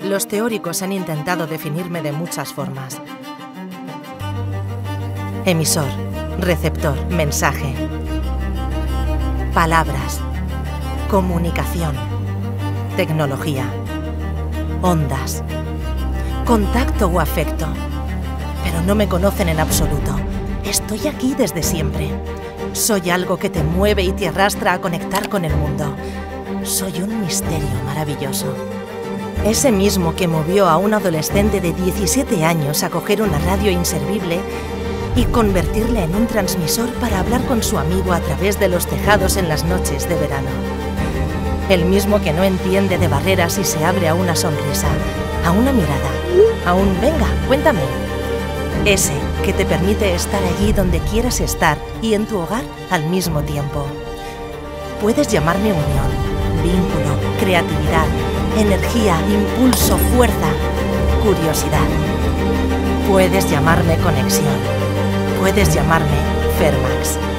Los teóricos han intentado definirme de muchas formas. Emisor, receptor, mensaje. Palabras. Comunicación. Tecnología. Ondas. Contacto o afecto. Pero no me conocen en absoluto. Estoy aquí desde siempre. Soy algo que te mueve y te arrastra a conectar con el mundo. Soy un misterio maravilloso. Ese mismo que movió a un adolescente de 17 años a coger una radio inservible y convertirla en un transmisor para hablar con su amigo a través de los tejados en las noches de verano. El mismo que no entiende de barreras y se abre a una sonrisa, a una mirada, a un "venga, cuéntame". Ese que te permite estar allí donde quieras estar y en tu hogar al mismo tiempo. Puedes llamarme unión, vínculo, creatividad, energía, impulso, fuerza, curiosidad. Puedes llamarme conexión. Puedes llamarme Fermax.